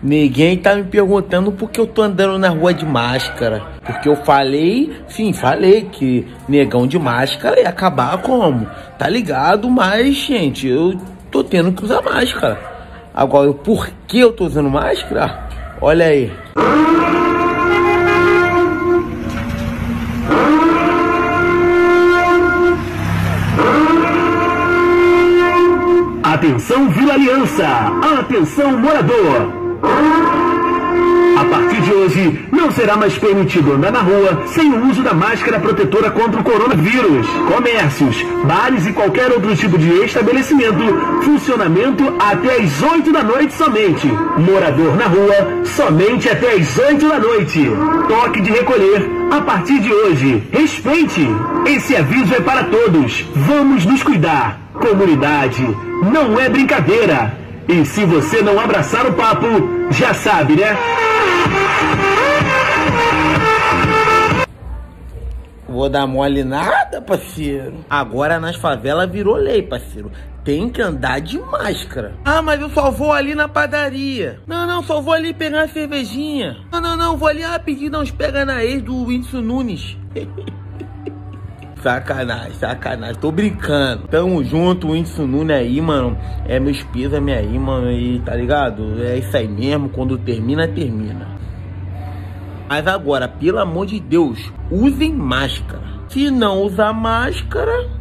Ninguém tá me perguntando por que eu tô andando na rua de máscara. Porque eu falei, sim, falei que negão de máscara ia acabar como? Tá ligado? Mas, gente, eu tô tendo que usar máscara. Agora, por que eu tô usando máscara? Olha aí. Atenção Vila Aliança! Atenção morador! A partir de hoje, não será mais permitido andar na rua sem o uso da máscara protetora contra o coronavírus. Comércios, bares e qualquer outro tipo de estabelecimento, funcionamento até às 8 da noite somente. Morador na rua, somente até às 8 da noite. Toque de recolher a partir de hoje. Respeite! Esse aviso é para todos. Vamos nos cuidar. Comunidade, não é brincadeira. E se você não abraçar o papo, já sabe, né? Vou dar mole nada, parceiro. Agora nas favelas virou lei, parceiro. Tem que andar de máscara. Ah, mas eu só vou ali na padaria. Não, só vou ali pegar uma cervejinha. Não, vou ali rapidinho dar uns pega na ex do Whindersson Nunes. Sacanagem, tô brincando. Tamo junto, o Whindersson Nunes aí, mano. É meu espírito aí, mano. E tá ligado? É isso aí mesmo. Quando termina, termina. Mas agora, pelo amor de Deus, usem máscara. Se não usar máscara,